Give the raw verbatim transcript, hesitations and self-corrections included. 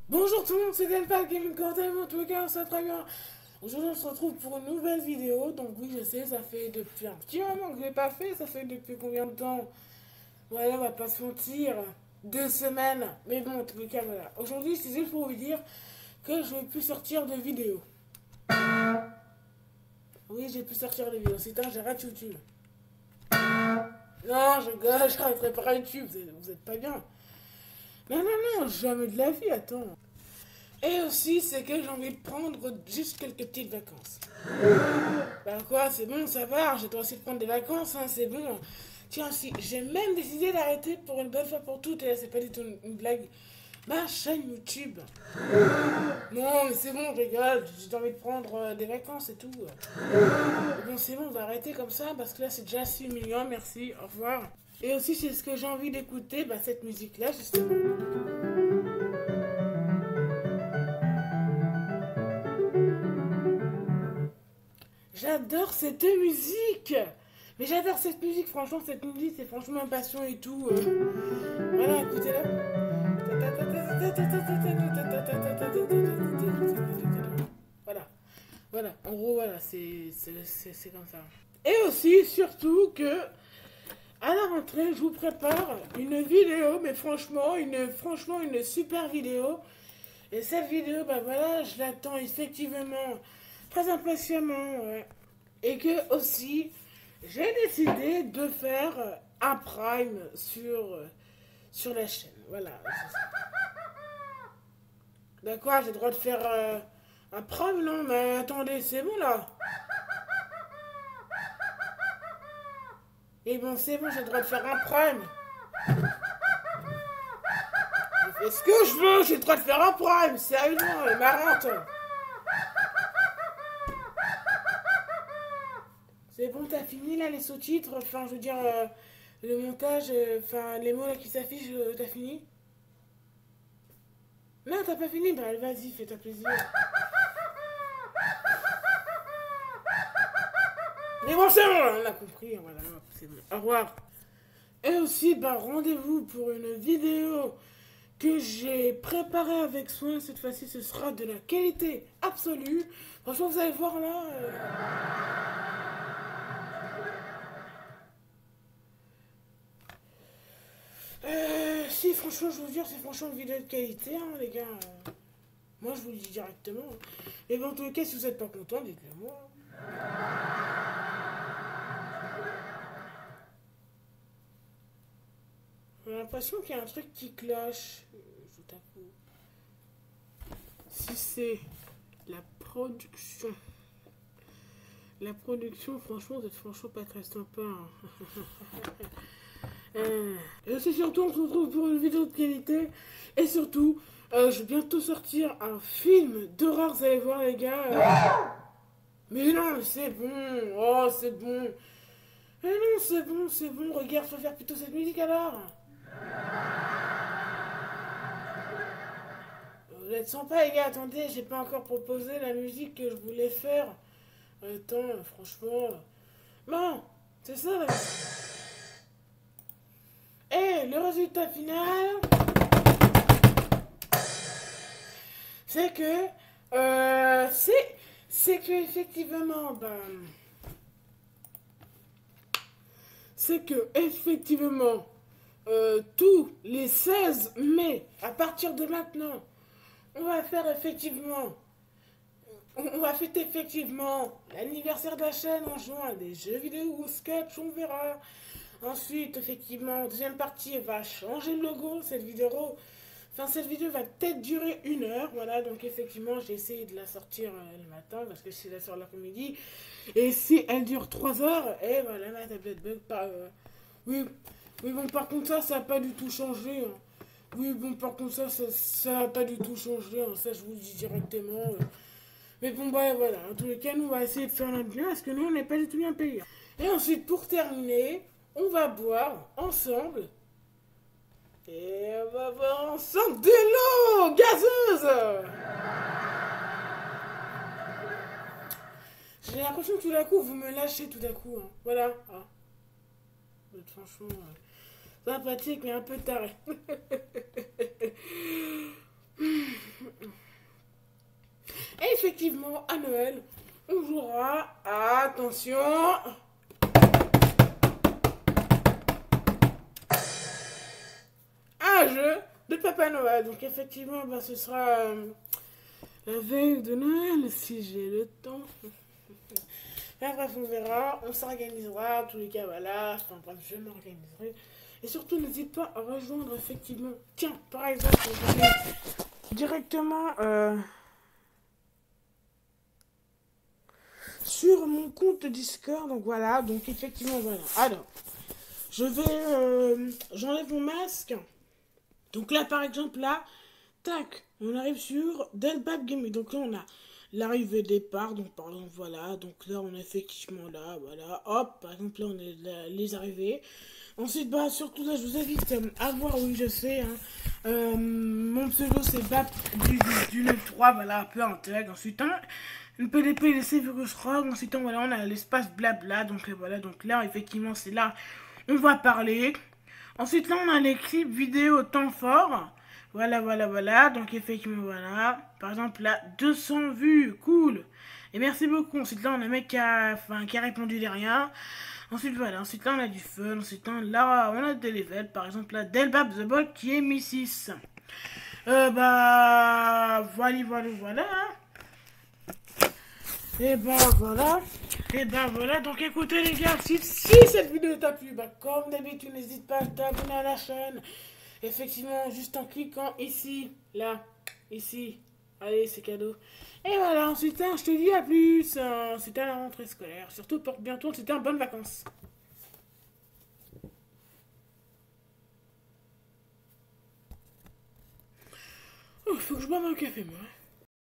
Bonjour tout le monde, c'est Delpal Gaming Cortem, en tout cas ça va très bien. Aujourd'hui on se retrouve pour une nouvelle vidéo, donc oui je sais, ça fait depuis un petit moment que je l'ai pas fait, ça fait depuis combien de temps? Voilà, on va pas se mentir, deux semaines, mais bon en tout cas voilà. Aujourd'hui c'est juste pour vous dire que je vais plus sortir de vidéos. Oui j'ai plus sortir de vidéos, c'est un j'arrête YouTube. Non je rigole, j'arrêterai pas YouTube, vous êtes, vous êtes pas bien. Non non non, jamais de la vie, attends. Et aussi, c'est que j'ai envie de prendre juste quelques petites vacances. Bah quoi, c'est bon, ça va, j'ai droit aussi de prendre des vacances, hein, c'est bon. Tiens, si, j'ai même décidé d'arrêter pour une bonne fois pour toutes, et là, c'est pas du tout une, une blague, ma chaîne YouTube. Non, mais c'est bon, je rigole, j'ai envie de prendre euh, des vacances et tout. Mais bon, c'est bon, on va arrêter comme ça, parce que là, c'est déjà assez humiliant, merci, au revoir. Et aussi, c'est ce que j'ai envie d'écouter, bah, cette musique-là, justement. J'adore cette musique. Mais j'adore cette musique, franchement, cette musique, c'est franchement ma passion et tout. euh. Voilà, écoutez-la. Voilà, voilà, en gros, voilà, c'est c'est- c'est- c'est comme ça. Et aussi, surtout, que à la rentrée, je vous prépare une vidéo, mais franchement, une, franchement, une super vidéo. Et cette vidéo, bah voilà, je l'attends effectivement très impatiemment. Ouais. Et que aussi, j'ai décidé de faire un prime sur, sur la chaîne. Voilà. D'accord, j'ai le droit de faire euh, un prime, non? Mais attendez, c'est bon là. Et bon, c'est bon, j'ai le droit de faire un prime. Je fais ce que je veux, j'ai le droit de faire un prime. Sérieusement, elle est marrante. C'est bon, t'as fini là les sous-titres, enfin je veux dire euh, le montage, euh, enfin les mots là qui s'affichent, euh, t'as fini? Non, t'as pas fini, bah vas-y, fais-toi plaisir. Mais bon, c'est bon, on a compris, voilà, c'est bon. Au revoir. Et aussi, bah rendez-vous pour une vidéo que j'ai préparée avec soin. Cette fois-ci, ce sera de la qualité absolue. Franchement, vous allez voir là. euh, euh, si, franchement, je veux dire, c'est franchement une vidéo de qualité, hein, les gars. euh. Moi, je vous le dis directement. Et dans tous les cas, si vous n'êtes pas content, dites-le moi. J'ai l'impression qu'il y a un truc qui cloche. euh, Tout à coup. Si c'est la production. La production, franchement, vous êtes franchement pas très sympa. Hein. Euh, Et aussi, surtout, on se retrouve pour une vidéo de qualité. Et surtout, euh, je vais bientôt sortir un film d'horreur, vous allez voir, les gars. euh. Mais non, mais c'est bon. Oh, c'est bon. Mais non, c'est bon, c'est bon. Regarde, faut faire plutôt cette musique alors. Vous êtes sympa, les gars. Attendez, j'ai pas encore proposé la musique que je voulais faire. Attends, franchement. Non, c'est ça. Là. Et le résultat final, c'est que. Euh, c'est. C'est que, effectivement, ben. C'est que, effectivement, euh, tous les seize mai, à partir de maintenant, on va faire effectivement On va fêter effectivement l'anniversaire de la chaîne en jouant des jeux vidéo ou sketch, on verra. Ensuite, effectivement, deuxième partie, elle va changer le logo. Cette vidéo, enfin, cette vidéo va peut-être durer une heure. Voilà, donc effectivement, j'ai essayé de la sortir euh, le matin parce que c'est la soirée l'après-midi. Et si elle dure trois heures, et voilà, ma tablette bug. Pas, euh, oui, oui, bon, par contre, ça, ça n'a pas du tout changé. Hein. Oui, bon, par contre, ça, ça n'a pas du tout changé. Hein. Ça, je vous le dis directement. euh. Mais bon, bah voilà, en tous les cas, nous, on va essayer de faire notre bien parce que nous, on n'est pas du tout bien payés. Et ensuite, pour terminer, on va boire ensemble. Et on va boire ensemble de l'eau gazeuse. J'ai l'impression que tout d'un coup, vous me lâchez tout d'un coup. Hein. Voilà. Ah. Vous êtes franchement euh, sympathique, mais un peu taré. effectivement, à Noël, on jouera, attention, un jeu de Papa Noël. Donc effectivement, bah, ce sera euh, la veille de Noël, si j'ai le temps. Enfin, bref, on verra, on s'organisera, en tous les cas, voilà, enfin bref, je m'organiserai. Et surtout, n'hésite pas à rejoindre, effectivement, tiens, par exemple, je vais directement euh, sur mon compte Discord, donc voilà, donc effectivement, voilà. Alors, je vais, euh, j'enlève mon masque. Donc là, par exemple, là, tac, on arrive sur Delbap Gaming. Donc là, on a l'arrivée départ. Donc par exemple, voilà. Donc là, on est effectivement là, voilà. Hop, par exemple, là, on est là, les arrivées. Ensuite, bah, surtout là, je vous invite euh, à voir, oui, je sais. Hein, euh, mon pseudo, c'est Bap du, du, du neuf trois, voilà, peu intègre. Ensuite, hein, une P D P, laissez virus rogue. Ensuite, hein, voilà, on a l'espace blabla. Donc euh, voilà, donc là, effectivement, c'est là, on va parler. Ensuite, là, on a les clips vidéo temps fort. Voilà, voilà, voilà. Donc, effectivement, voilà. Par exemple, là, deux cents vues. Cool. Et merci beaucoup. Ensuite, là, on a un mec qui a, enfin, qui a répondu derrière. Ensuite, voilà. Ensuite, là, on a du fun. Ensuite, là, on a des levels. Par exemple, là, Delbap The Bot qui est mis six. Euh, bah, voilà, voilà, voilà. Et ben voilà, et ben voilà, donc écoutez les gars, si, si cette vidéo t'a plu, bah comme d'habitude, n'hésite pas à t'abonner à la chaîne. Effectivement, juste en cliquant ici, là, ici, allez, c'est cadeau. Et voilà, ensuite, hein, je te dis à plus, hein, c'était à la rentrée scolaire, surtout porte bientôt, c'était en bonnes vacances. Oh, faut que je boive un café, moi.